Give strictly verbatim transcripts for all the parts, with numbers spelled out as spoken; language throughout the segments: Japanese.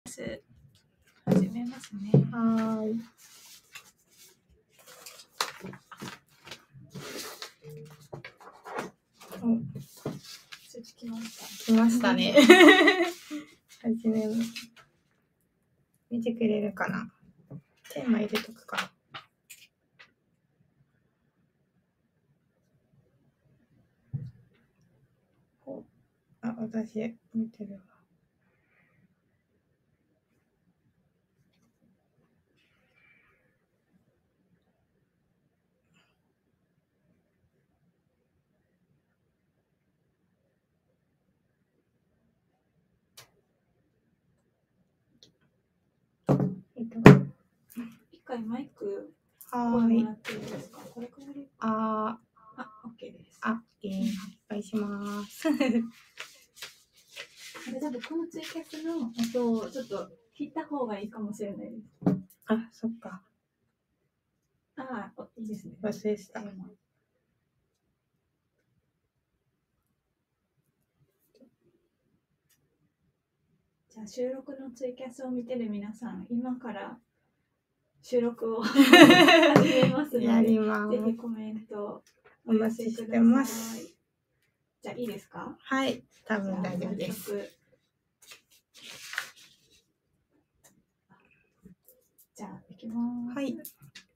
始めますね。 はーい。お、 通知来ました。 来ましたね。始めます。見てくれるかな。テーマ入れとくか。お、あ、私見てるわ。えっと、 一回マイクは声ーい。 もらっていいですか？これくらい。 ああ、OK です。 あ、えー、お願いします。 あれ多分このツイキャスの音をちょっと切った方がいいかもしれないです。 あ、そっか。 ああ、いいですね。 忘れてた。 じゃあ収録のツイキャスを見てる皆さん、今から収録を始めますので、 やります。 ぜひコメントお待ちしてます。 じゃあいいですか？ はい、多分大丈夫です。 じゃあ行きます。 はい。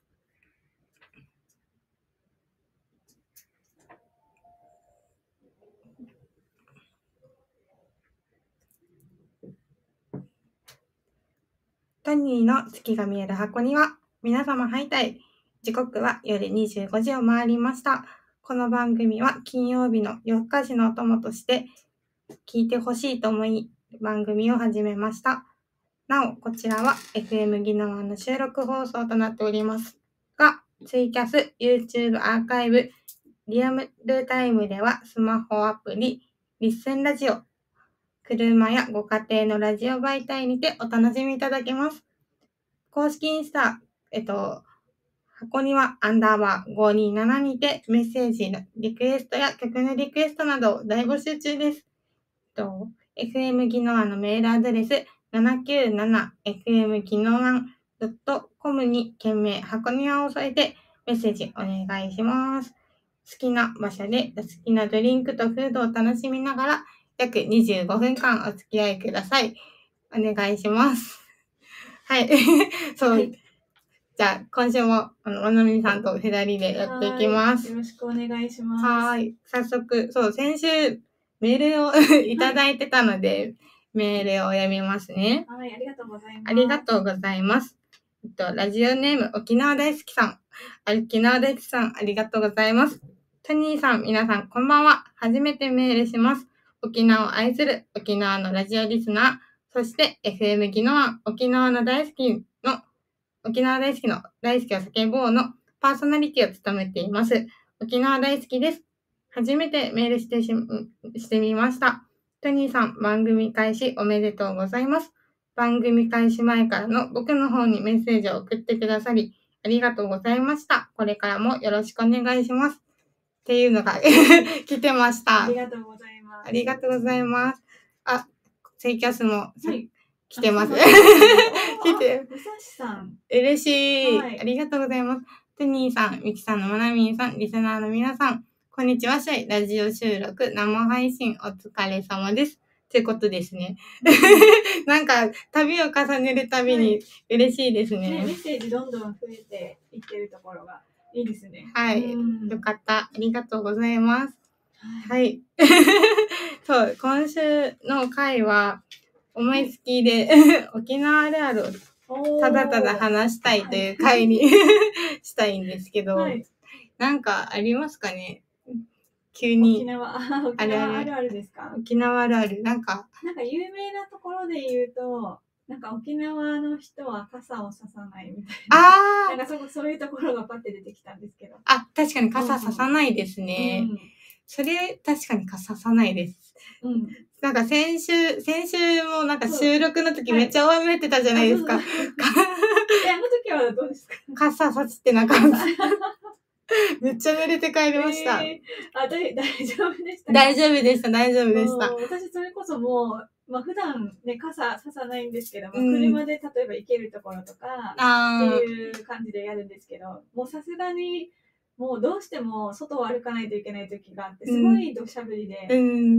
タニーの月が見える箱庭。皆様ハイタイ。時刻は夜にじゅうごじを回りました。この番組は金曜日の夜更かしのお供として聞いてほしいと思い番組を始めました。なお、こちらは エフエム ギノワの収録放送となっておりますが、ツイキャス、YouTube アーカイブ、リアルタイムではスマホアプリ、リッスンラジオ、車やご家庭のラジオ媒体にてお楽しみいただけます。公式インスタ、えっと、箱庭アンダーバーごーにーななにてメッセージのリクエストや曲のリクエストなどを大募集中です。と エフエム ギノワのメールアドレス ななきゅうななエフエム ギノワ ドットコム に件名箱庭を添えてメッセージお願いします。好きな場所で好きなドリンクとフードを楽しみながら約にじゅうごふんかんお付き合いください。お願いします。はい。そう。はい、じゃあ、今週も、あの、まなみさんとふたりでやっていきます。 よろしくお願いします。 はい。早速、そう、先週、メールをいただいてたので、はい、メールを読みますね。 はい、ありがとうございます。 ありがとうございます。えっと、ラジオネーム、沖縄大好きさん。沖縄大好きさん、ありがとうございます。トニーさん、皆さん、こんばんは。初めてメールします。沖縄を愛する沖縄のラジオリスナー、そして エフエム ギノワ沖縄の大好きの、沖縄大好きの大好きを叫ぼうのパーソナリティを務めています。沖縄大好きです。初めてメールしてし、してみました。トニーさん、番組開始おめでとうございます。番組開始前からの僕の方にメッセージを送ってくださり、ありがとうございました。これからもよろしくお願いします。っていうのが来てました。 ありがとうございます。 ありがとうございます。あ、ツイキャスも、はい、来てます。 来て。武蔵さん。 嬉しい、はい。ありがとうございます。トニーさん、ミキさんのまなみんさん、リスナーの皆さん、こんにちは。シャイラジオ収録生配信お疲れ様です。ということですね。なんか旅を重ねるたびに嬉しいですね。 ね、メッセージどんどん増えていってるところがいいですね。 はい、よかった。ありがとうございます。はい。はい、そう、今週の回は思いつきで沖縄あるあるをただただ話したいという回にしたいんですけど、はい、なんかありますかね？急に。 沖縄、沖縄あるあるですか？ 沖縄あるある。なんか。 なんか有名なところで言うと、なんか沖縄の人は傘をささないみたいな。ああ。なんかそそういうところがパッて出てきたんですけど。 あ、確かに傘ささないですね。うん、それ確かに傘ささないです。うん。なんか先週、先週もなんか収録の時めっちゃ大雨降ってたじゃないですか。はい、 え、あの時はどうですか？ 傘さしてなかった。めっちゃ濡れて帰りました。 えー、あ、大丈夫でした、 大丈夫でした、大丈夫でした。 私それこそもう、 まあ普段ね、傘ささないんですけども、 うん車で例えば行けるところとかっていう感じでやるんですけど、もうさすがにもうどうしても外を歩かないといけない時があって、すごい土砂降りで、 うん、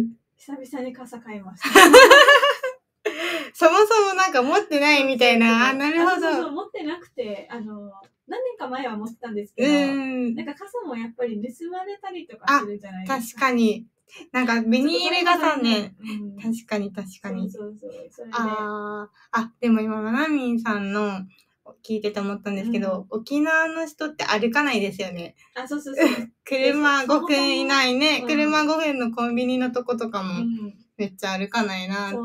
久々に傘買いました。 そもそもなんか持ってないみたいな。あ、なるほど。 そうそう、持ってなくて、あの、何年か前は持ってたんですけど、うん、なんか傘もやっぱり盗まれたりとかするじゃないですか。 確かに。なんかビニール傘ね、うん、確かに確かに。 そうそうそう。それでああ、でも今、まなみんさんの聞いてて思ったんですけど、うん、沖縄の人って歩かないですよね。 あ、そうそうそう。 車ごふん以内ね、うん、車ごふんのコンビニのとことかもめっちゃ歩かないなって。 そう、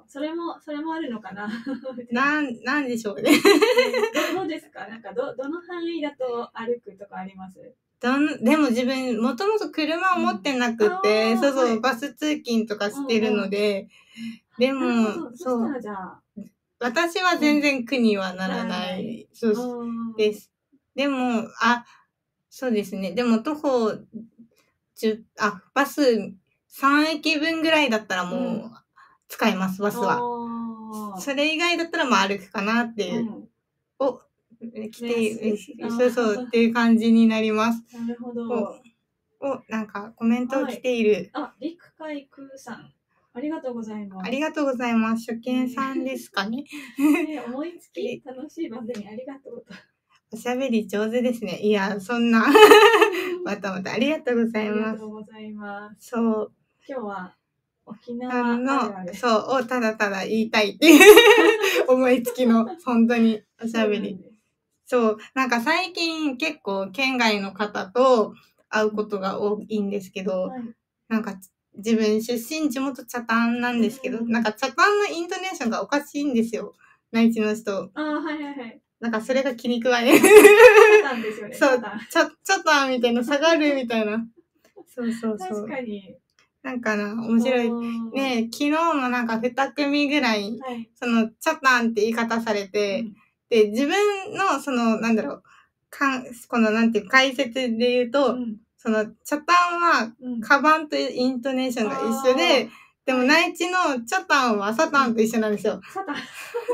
それも、それもあるのかな。 なん、なんでしょうね。 ど, どうですか？なんかど、どの範囲だと歩くとかあります？ どんでも自分、もともと車を持ってなくて、うん、そうそう、はい、バス通勤とかしてるので、うんうん、でも、 そう、そしたらじゃあ、 私は全然苦にはならない、うん、そうです。でも、あ、そうですね。でも徒歩じゅう、あ、バスさん駅分ぐらいだったらもう使います、バスは。それ以外だったらまあ歩くかなっていう。うん、お、来て、そうそうっていう感じになります。 なるほど。 お、なんかコメント来ている。 はい、あ、陸海空さん。ありがとうございます。 ありがとうございます。初見さんですかね。 ね、思いつき楽しい番組ありがとう。 おしゃべり上手ですね。いや、そんな。またまたありがとうございます。 ありがとうございます。 そう。 今日は沖縄の、 そう、をただただ言いたいっていう思いつきの、本当におしゃべり。そう、なんか最近結構県外の方と会うことが多いんですけど、はい、なんか自分出身地元北谷なんですけど、うん、なんか北谷のイントネーションがおかしいんですよ。内地の人。 ああ、はいはいはい。 なんかそれが気に食わね。 北谷ですよね。 そう、ちょ、ちょっとみたいな、下がるみたいな。そうそうそう。 確かに。 なんかな、面白い。ね、昨日もなんか二組ぐらい、はい、その、チャタンって言い方されて、うん、で、自分の、その、なんだろう、かん、この、なんていう、解説で言うと、うん、その、チャタンは、カバンとイントネーションが一緒で、うん、でも内地のチャタンはサタンと一緒なんですよ。 サタン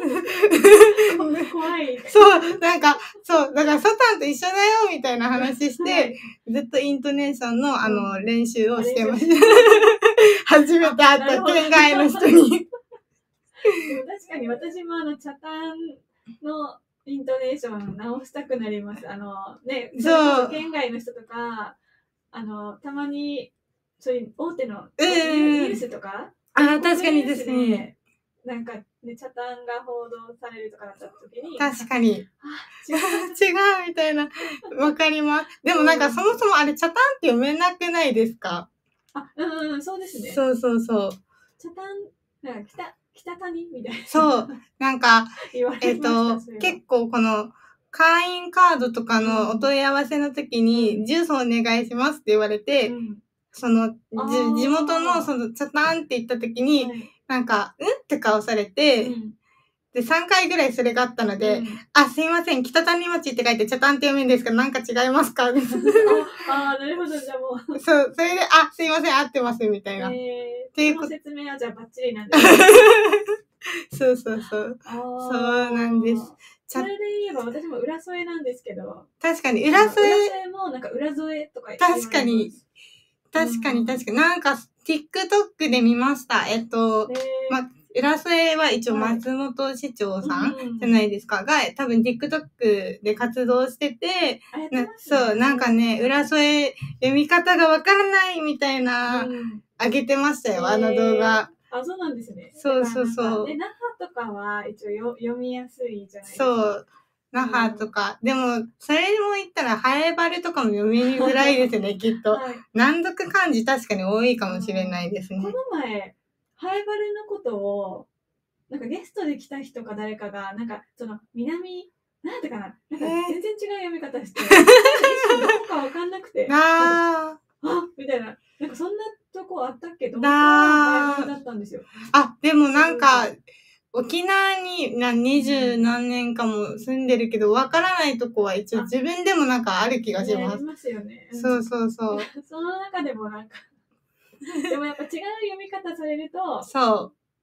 怖い。 そう、なんか、そう、だからサタンと一緒だよ、みたいな話して、はい、ずっとイントネーションの、あの、うん、練習をしてました。初めて会った県外の人に。 確かに私もあの、チャタンのイントネーション直したくなります。あの、ね、そう。県外の人とか、あの、たまに、そういう大手のニュースとか、 あ、確かにですね。 なんか、ね、チャタンが報道されるとかだった時に。 確かに。 あ、違う。 違うみたいな。わかります。でもなんかそもそもあれ、チャタンって読めなくないですか？ あ、うんうん、そうですね。 そうそうそう。 チャタン、なんか北、北谷みたいな。 そう。なんか、えっと、結構この、会員カードとかのお問い合わせの時に、うん、住所お願いしますって言われて、うん、その、じ地元のその、チャタンって言った時に、はい、なんか、んって顔されて、うん、で、さんかいぐらいそれがあったので、うん、あ、すいません、北谷町って書いてチャタンって読むんですけど、なんか違いますか？ああ、なるほど、じゃあもう。そう、それで、あ、すいません、合ってます、みたいな。 えー、っていう説明はじゃあバッチリなんですね。そうそうそう。そうなんです。 それで言えば私も浦添なんですけど。 確かに、浦添。 浦添もなんか浦添とか言って確かに。確かに確かに。なんか、TikTok で見ました。えっと、ま、浦添は一応松本市長さんじゃないですか、が、多分 TikTok で活動してて、なそう、なんかね、浦添読み方がわからないみたいな、あげてましたよ、あの動画。 あ、そうなんですね。 そうそうそう。 で、那覇とかは一応よ読みやすいじゃないですか。 そう。那覇とか。でも、それも言ったら、ハエバルとかも読みづらいですね、きっと。はい、難読漢字確かに多いかもしれないですね。 この前、ハエバルのことを、なんかゲストで来た人か誰かが、なんか、その、南、なんてかな、なんか全然違う読み方して、どこかわかんなくて、ああみたいな、なんかそんなとこあったっけと思ったら、ハエバルだったんですよ。 あ、でもなんか、沖縄にな二十何年かも住んでるけど、わからないとこは一応自分でもなんかある気がします。 ありますよね。 そうそうそう。 その中でもなんか、でもやっぱ違う読み方されると、 そう。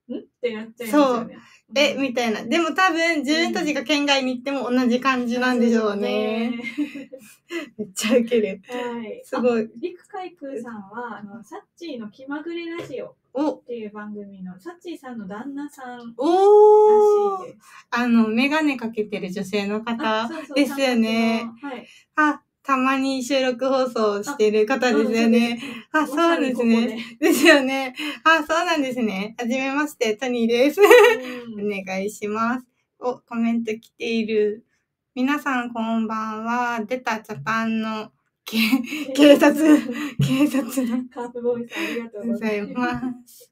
ってなっちゃいますよね。 え、みたいな。でも多分、自分たちが県外に行っても同じ感じなんでしょうね。めっちゃウケる。 はい。 すごい。 りくかいくーさんは、あの、サッチーの気まぐれラジオっていう番組の、サッチーさんの旦那さんらしいです。 あの、メガネかけてる女性の方ですよね。 はい。 あ、たまに収録放送してる方ですよね。あ、そうなんですね。ですよね。あ、そうなんですね。はじめまして、トニーです。お願いします。お、コメント来ている。皆さんこんばんは。出たチャパンの警察、警察の。 カープボーイさんありがとうございます。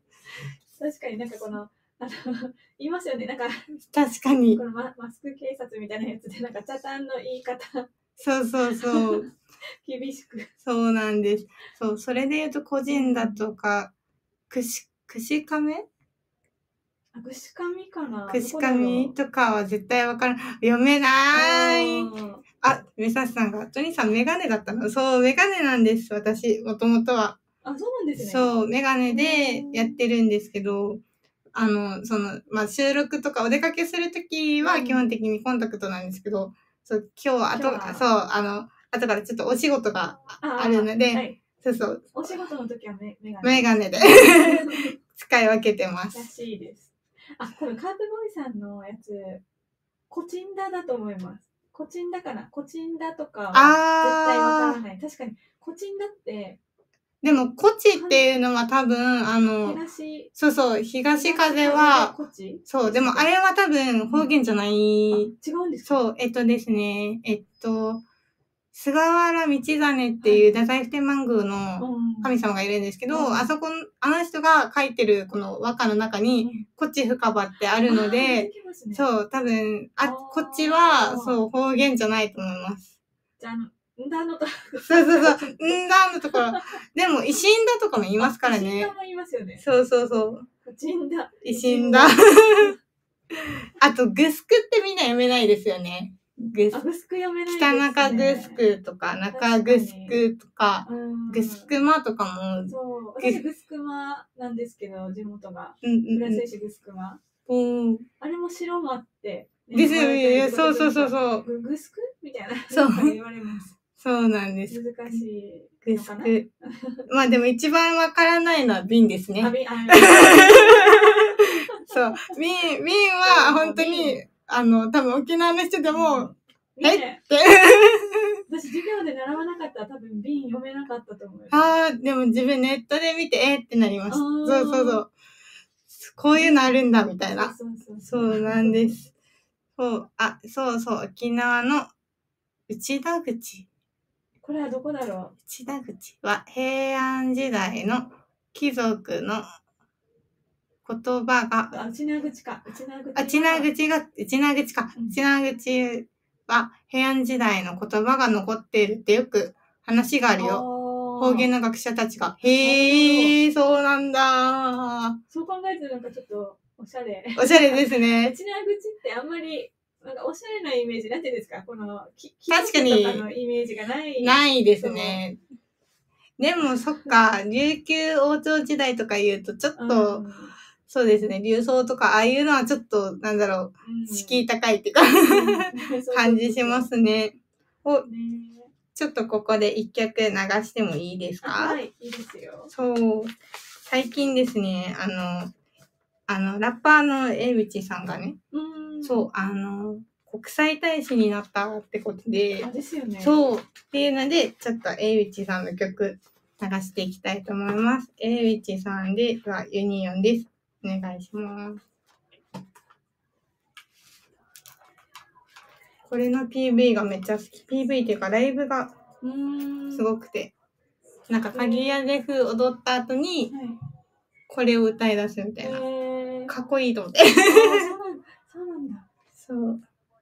確かになんかこの、あの、言いますよね。なんか、 確かに。 この マ, マスク警察みたいなやつで、なんかチャタンの言い方。 そうそうそう。 厳しく。 そうなんです。そう、それで言うと個人だとか、くし、くしかめあ、くしかみかなくしかみとかは絶対わからん。読めなーい。あ、めさしさんが、トニーさんメガネだったの？そう、メガネなんです、私、もともとは。 あ、そうなんですね。 そう、メガネでやってるんですけど、あの、その、まあ、収録とかお出かけするときは基本的にコンタクトなんですけど、そう、今日、あと、そう、あの、後からちょっとお仕事があるので、はい、そうそう。 お仕事の時はメガネ。 メガネで使い分けてます。 らしいです。あ、多分カープボーイさんのやつ、コチンダだと思います。コチンダかなコチンダとかは絶対わからない。確かに、コチンダって、 でも、コチっていうのは多分、あの、 東そうそう、東風は、そう、でもあれは多分方言じゃない。違うんですか？ そう、えっとですね、えっと、菅原道真っていう太宰府天満宮の神様がいるんですけど、うん、あそこ、あの人が書いてるこの和歌の中に、こっち深場ってあるので、ね、そう、多分、あ、こっちは、そう、方言じゃないと思います。 じゃあ、んだのとそうそうそう、んだのところ。でも、維新だとかも言いますからね。維新だも言いますよね。 そうそうそう。 維新だ。 維新だ。あと、グスクってみんな読めないですよね。 グスク。グスク読めないですね。 北中グスクとか、中グスクとか、グスクマとかも。 そう。私グスクマなんですけど、地元が。浦添市グスクマ。うん。あれも白馬って。 ですよね。そうそうそうそう。 グスクみたいな。 そう言われます。 そうなんです。 難しいのかな。グスク。まあでも一番わからないのは瓶ですね。あ、瓶、あ、そう。瓶、瓶は本当に、あの、多分沖縄の人でも、えって。 私授業で習わなかったら多分瓶読めなかったと思う。 ああ、でも自分ネットで見て、えってなりました。そうそうそう。こういうのあるんだ、みたいな。そうそうそう。そうなんです。そう、あ、そうそう、沖縄の内田口。 これはどこだろう？ 内田口は平安時代の貴族の言葉が。 あ、内名口か。内名口。 あ、内名口が、内名口か。内名口は平安時代の言葉が残っているってよく話があるよ。方言の学者たちが。へえ、そうなんだ。 そう考えるとなんかちょっとおしゃれ。 おしゃれですね。 内名口ってあんまり、なんかおしゃれなイメージなんていうんですかこの、 確かに。 のイメージがない。 ないですね。でもそっか、琉球王朝時代とか言うとちょっと、うん、そうですね、琉装とかああいうのはちょっと、なんだろう、うん、敷居高いっていうか、感じしますね。お、ね、ちょっとここで一曲流してもいいですか？ はい、いいですよ。 そう、最近ですね、あの、あの、ラッパーの江口さんがね、うん、そう、あの、国際大使になったってことで、 あ、ですよね。 そう、っていうので、ちょっと江口さんの曲流していきたいと思います。江口さんで、ではユニオンです。お願いします。これの ピーブイ がめっちゃ好き。ピーブイ っていうかライブがすごくて、なんか鍵屋で風踊った後に、これを歌い出すみたいな。かっこいいと思って。 そうなんだ。 そう。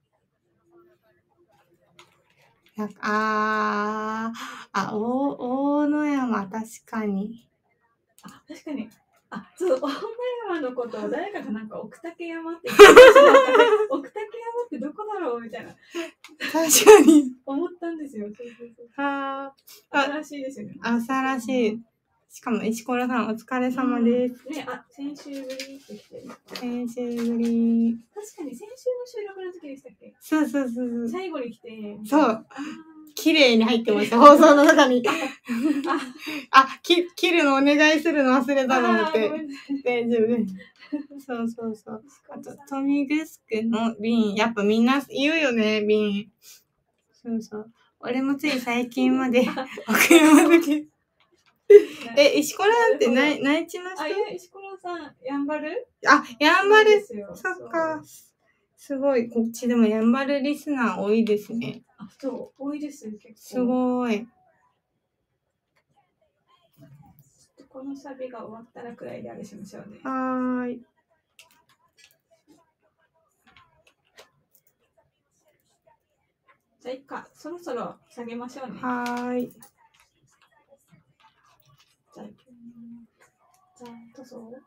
なんか、あー、あ、大、大野山、確かに。 あ、確かに。あ、そう、大野山のことを誰かがなんか奥竹山って言ってました。奥竹山ってどこだろうみたいな。 確かに。 思ったんですよ。そうそうそう。 ああ、新しいですよね。 新しい。 しかも石ころさんお疲れ様です。 うん、ね、あ、先週ぶりって来てる。 先週ぶり。 確かに先週の収録の時でしたっけ？ そうそうそうそう。 最後に来て。 そう。綺麗に入ってました、放送の中に。あ、あき、切るのお願いするの忘れたと思って。大丈夫。そうそうそう。あと、トミグスクの瓶。やっぱみんな言うよね、瓶。そうそう。俺もつい最近まで、奥山だけ。え、石ころなんて内内地の人？ あ、いや、石ころさん、やんばる？ あ、やんばる。そっか。すごい。こっちでもやんばるリスナー多いですね。 あ、そう、多いです、結構。 すごい。 このサビが終わったらくらいであれしましょうね。 はーい。 じゃあ、いっか、そろそろ下げましょうね。 はーい。 じゃあ、じゃあ、どうぞ。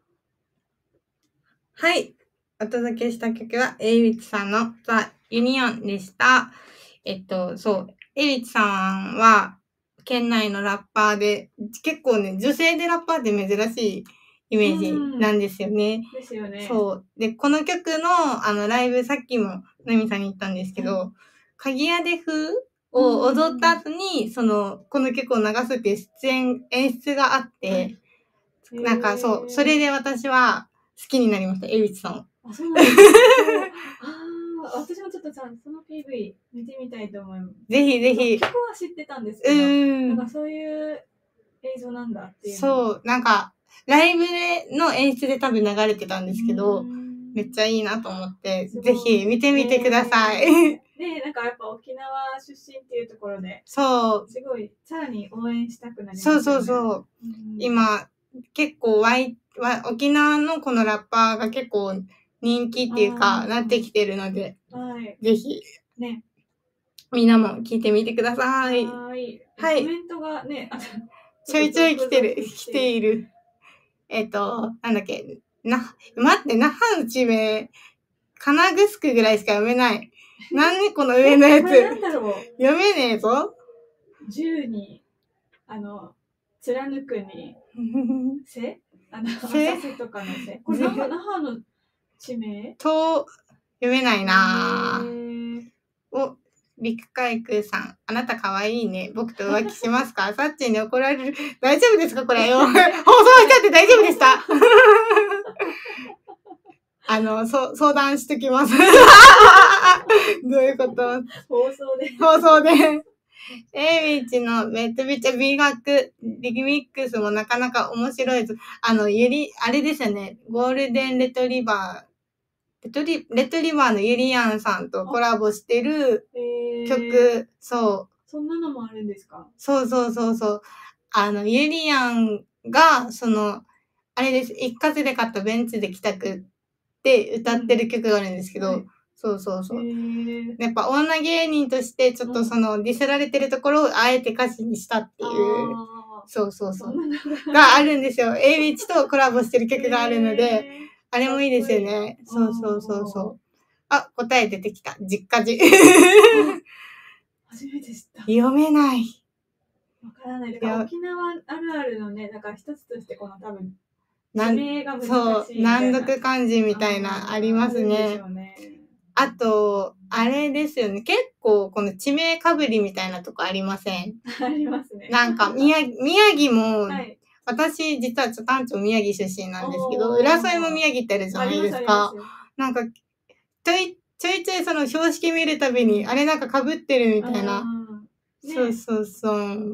はい。お届けした曲は、エイウィッチさんのザ・ユニオンでした。えっと、そう。エイウィッチさんは、県内のラッパーで、結構ね、女性でラッパーって珍しいイメージなんですよね。 ですよね。 そう。で、この曲の、あの、ライブ、さっきも、ナミさんに言ったんですけど、鍵屋で風を踊った後に、その、この曲を流すっていう出演、演出があって、なんかそう、それで私は好きになりました、エイウィッチさんを。 あ、そうなんですか。ああ、私もちょっとさ、その ピーブイ 見てみたいと思います。 ぜひぜひ。 曲は知ってたんですけど、なんかそういう映像なんだっていう。 そう、なんか、ライブでの演出で多分流れてたんですけど、めっちゃいいなと思って、ぜひ見てみてください。 ねえ、なんかやっぱ沖縄出身っていうところで、 そう。 すごい、さらに応援したくなりますね。そうそうそう。うん、今、結構ワイ、沖縄のこのラッパーが結構人気っていうか、なってきてるので、はい、ぜひ、ね、みんなも聞いてみてください。 はい。はい。コメントがね、 ちょいちょい来てる、来ている。えっと、なんだっけ、な、待って、那覇の地名、金具すくぐらいしか読めない。なんでこの上のやつ。 なんだろう。 読めねえぞ。 十に、あの、貫くに、せあの、浅瀬とかのせ。これ那覇、那覇の地名と、読めないなぁ。お、陸海空さん。あなたかわいいね。僕と浮気しますか？サッチンに怒られる。大丈夫ですかこれ。放送しちゃって大丈夫でしたあの、そ、相談しときます。どういうこと放送で。 放送で。エイウィッチのめっちゃめちゃ美学、リミックスもなかなか面白いです。あの、ゆり、あれですよね。ゴールデンレトリバー、レトリ、レトリバーのゆりやんさんとコラボしてる曲、そう。 そんなのもあるんですか？ そうそうそうそう。あの、ゆりやんが、その、あれです。一括で買ったベンツで帰宅って歌ってる曲があるんですけど、うんはい、そうそうそう。やっぱ女芸人としてちょっとそのディスられてるところをあえて歌詞にしたっていう、そうそうそう。があるんですよ。エイウィッチとコラボしてる曲があるので、あれもいいですよね。そうそうそうそう。あ、答え出てきた。実家寺。 初めて知った。 読めない。 わからない。だから沖縄あるあるのね、だから一つとしてこの多分、地名が難しい。 そう、難読漢字みたいなありますね。あと、あれですよね。結構この地名かぶりみたいなとこありません？ ありますね。 なんか宮、宮城も、はい、私実はちょっと単調宮城出身なんですけど、浦添も宮城ってあるじゃないですか。なんか、ちょい、ちょいちょいその標識見るたびに、あれなんか被ってるみたいな。ね、そうそうそう。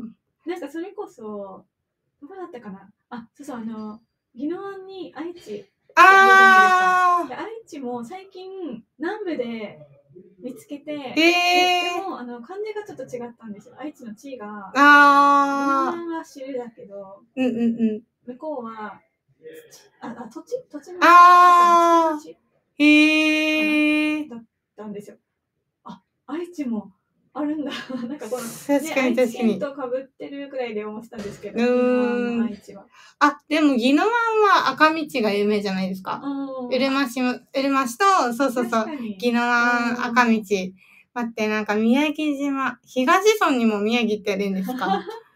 なんかそれこそ、どこだったかなあ、そうそう、あの、宜野湾に愛知。ああ。愛知も最近南部で見つけて、えー、でもあの漢字がちょっと違ったんですよ。愛知の地が、あ宜野湾は汁だけど、 うんうんうん、 向こうはああ土地土地のああ、へえ。 だったんですよ。あ、愛知もあるんだ。なんかこの、 確かに確かに。 愛知県と被ってるくらいで思ってたんですけど、 うーん。愛知は。あ、でも宜野湾は赤道が有名じゃないですか。うるま市も、うるま市と、そうそうそう、宜野湾赤道。待って、なんか宮城島、東村にも宮城ってあるんですか？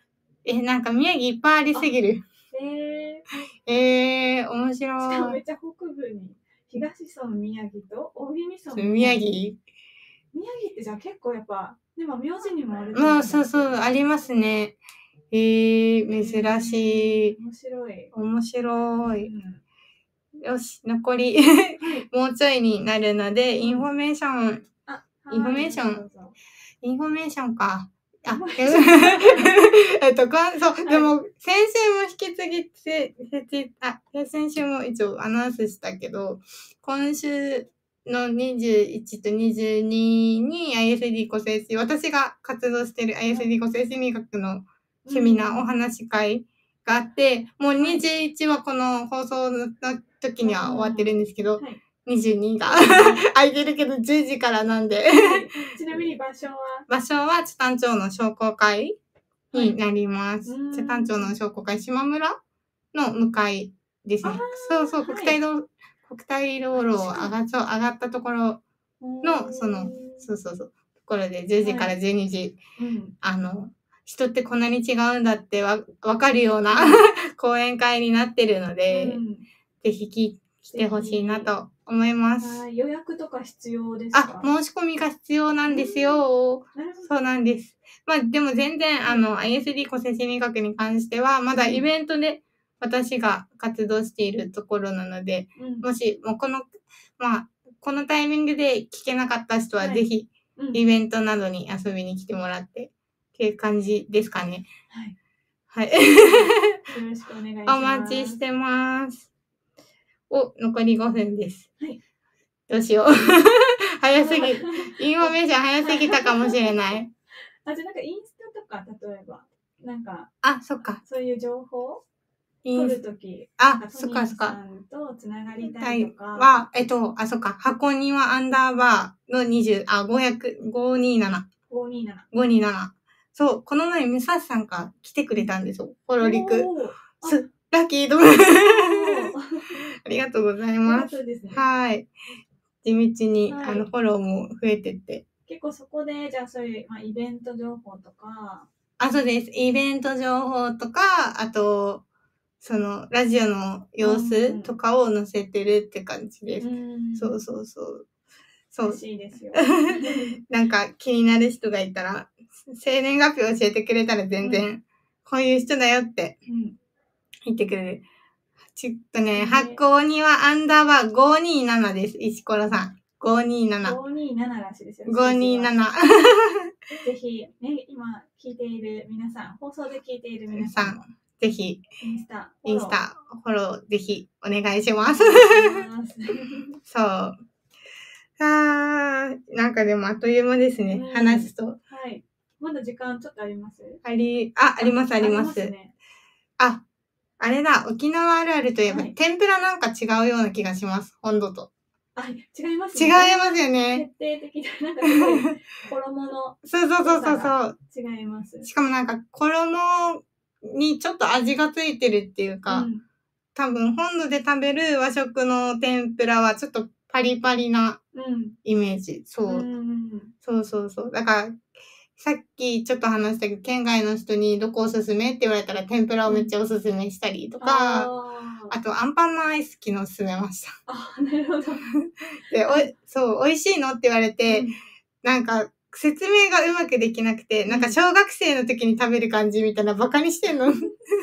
え、なんか宮城いっぱいありすぎる。 えー、 えー、面しかも白い。 めっちゃ北部に東村宮城と大宜味村宮城宮城ってじゃあ結構やっぱでも名字にもあるまあ、そうそう、ありますね。えー、珍しい。 面白い。 面白い。 うんよし、残り、 はい、 もうちょいになるので、 うんインフォメーション、 あインフォメーションはいどうぞどうぞインフォメーションか。あインフォメーションえっと、かんそう、 はいでも、先週も引き継ぎて、せつあ、先週も一応アナウンスしたけど、今週のにじゅういちとにじゅうにに アイエスディー 個性心、私が活動している アイエスディー 個性心理学のセミナー、 うんお話し会があって、もうにじゅういちはこの放送の時には終わってるんですけど、 はいにじゅうにが空いてるけどじゅうじからなんで。 はいちなみに場所は場所は知丹町の商工会になります。 はい知丹町の商工会島村の向かいですねあー。 そうそう、 はい国体道、国体道路を上がそう上がったところの、その、そうそうそう、ところでじゅうじからじゅうにじ、 うんあの、人ってこんなに違うんだってわわかるような講演会になってるので、 うんぜひ来来てほしいなと思います。 はい予約とか必要ですかあ、申し込みが必要なんですよ。 なるほどそうなんです。まあでも全然、あの、アイエスディー 個性心理学に関しては、まだイベントで私が活動しているところなので、 うんもし、もうこの、まあ、このタイミングで聞けなかった人は、 はいぜひ、 うんイベントなどに遊びに来てもらって、っていう感じですかね。 はいはい。 よろしくお願いしますお待ちしてます。お、残りごふんです。 はいどうしよう。早すぎ、インフォメーション早すぎたかもしれない。 あ、じゃあなんかインスタとか例えばなんかあ、そっか。 そういう情報をインス取るときあ、そっかそっか。 さんとつながりたはいいとかは、えっと、あ、そっか。箱庭アンダーバーのにじゅう、あ、ごひゃく、ごひゃくにじゅうなな。 ごにーななごひゃくにじゅうなな。そう、この前、ミサさんが来てくれたんですよ。ホロリク。 おーあす、ラッキードおーありがとうございあります。 がとうですねはい。地道に、 はいあの、フォローも増えてって。 結構そこでじゃあそういう、まあ、イベント情報とかあ、そうです。イベント情報とか、あと、その、ラジオの様子とかを載せてるって感じです。 うんそうそうそう。そう嬉。しいですよなんか気になる人がいたら、生年月日教えてくれたら全然、 うこういう人だよってうん言ってくれる。ちょっとね、 ね発行にはアンダーバーごひゃくにじゅうななです。石ころさん。ごひゃくにじゅうなな。 ごにーなならしいですよごひゃくにじゅうなな。 ぜひね今聞いている皆さん放送で聞いている皆さんもぜひ、 インスタインスタ、フォローぜひお願いします。 お願いしますそう。あー、なんかでもあっという間ですね。 うん話すと。 はいまだ時間ちょっとありますあり、あ、ありますあります。 ねあ、あれだ、沖縄あるあるといえば、 はい天ぷらなんか違うような気がします。本土と。 あ違います違いますよね。 決定的ななんかすごい衣のそうそうそうそうそう。 違いますしかもなんか衣にちょっと味がついてるっていうか、 うん多分本土で食べる和食の天ぷらはちょっとパリパリなうんイメージ。そう。 うんそうそうそう。だから、さっきちょっと話したけど、県外の人にどこおすすめって言われたら天ぷらをめっちゃおすすめしたりとか、 ああとアンパンのアイス昨日勧めました。 あなるほどで、おい、そう、美味しいのって言われて、 うんなんか、説明がうまくできなくて、なんか小学生の時に食べる感じみたいな、バカにしてんの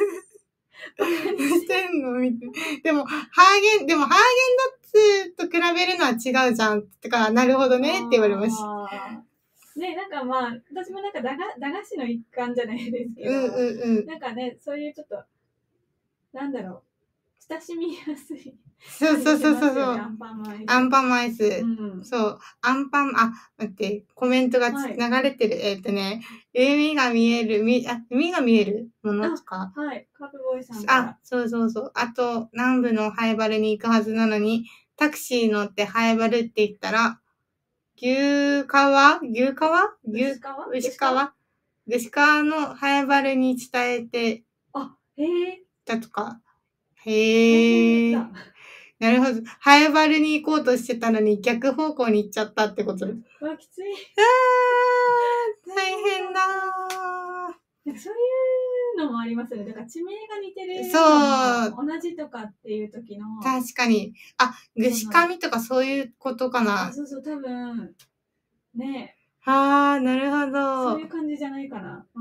してんのみたいな。でも、ハーゲン、でもハーゲンダッツと比べるのは違うじゃん。ってか、なるほどねって言われました。 あーね、なんかまあ、私もなんか駄菓駄菓子の一環じゃないですけど、 うんうんうん。 なんかね、そういうちょっと、なんだろう、親しみやすいそうそうそうそうアそう。 ンパンマンアンパンマイス。 うん、 そう。アンパン、あ、待って、コメントがつはい流れてる。えっとね、海が見える、み、あ、海が見えるものとか。 はい、カープボーイさんからあ、そうそうそう。あと、南部のハイバルに行くはずなのに、タクシー乗ってハイバルって言ったら、牛川牛川牛牛川牛川牛川のハイバルに伝えてあ、へえ、 たとか。 大へー。 変だったなるほど。ハイバルに行こうとしてたのに逆方向に行っちゃったってこと。あー、 うわ、きつい。 大変だー。 なんかそういうのもありますよね。だから地名が似てるそうのも同じとかっていう時の。 確かに。あ、ぐしかみとかそういうことかな。 あ、そうそう、多分、ね。 あー、なるほどそういう。感じじゃないかな。うん。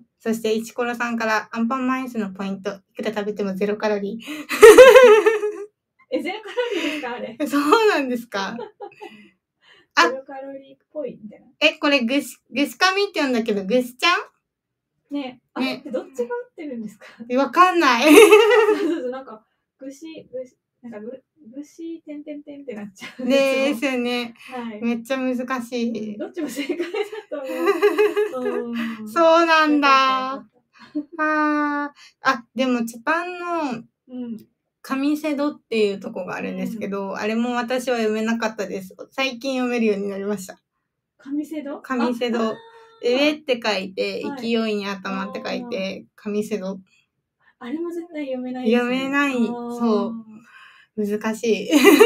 そして、いちころさんからアンパンマンアイスのポイント。いくら食べてもゼロカロリー。 え、ゼロカロリーですかあれ。 そうなんですか。あゼロカロリーっぽいみたいな。 え、これぐし、ぐしかみって言うんだけど、ぐしちゃんね、あれってどっちが合ってるんですか？ わかんない。 そうそうそう、なんか、ぐし、ぐし、なんかぐ、ぐし、てんてんてんってなっちゃう。 ですよね。 はい。 めっちゃ難しい。 どっちも正解だと思う。うん、 そうなんだ。 よかああ、でも、チパンの、 うん。 上瀬戸っていうとこがあるんですけど、うん、あれも私は読めなかったです。最近読めるようになりました。 上瀬戸？ 上瀬戸。上って書いて、 はい、 勢いに頭って書いて、上瀬戸。 あれも絶対読めないですね。読めない。そう。難しい。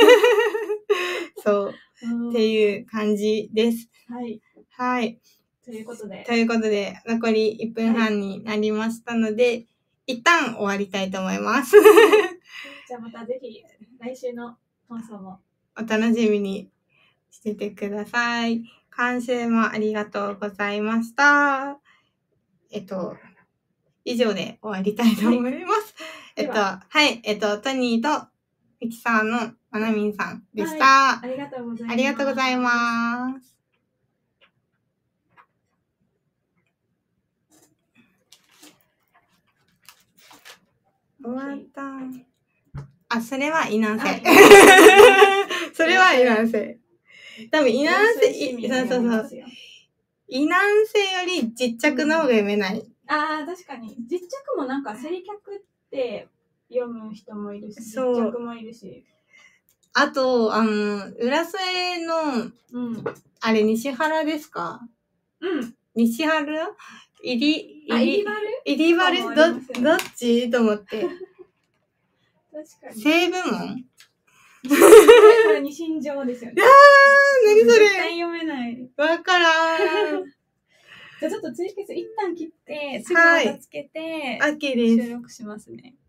そう。っていう感じです。 はい。 はい。 ということで。 ということで、残りいっぷんはんになりましたので、はい、一旦終わりたいと思います。 じゃあまたぜひ、来週の放送もお楽しみにしててください。監修もありがとうございました。えっと、以上で終わりたいと思います。はい、えっと、はい、えっと、トニーとミキサーのまなみんさんでした、 はい。ありがとうございます。 ありがとうございます。終わった。あ、それはイナンセ。それはイナンセ。多分イナンセ、そうそうそう。イナンセより実着の方が読めない。うん、 ああ、確かに。実着もなんか、セリ脚って読む人もいるし、実着もいるし。 あと、あの、浦添の、うん、あれ、西原ですか？ うん。 西原？入り、 入り、 入りバルど、どっちと思って。 確かに。 西部門？ これ二進上ですよね。 いやー、何それ。 絶対読めない。 わからん。 じゃあちょっとツイキャス一旦切って、すぐまたつけて、 はい、OK です。 収録しますね。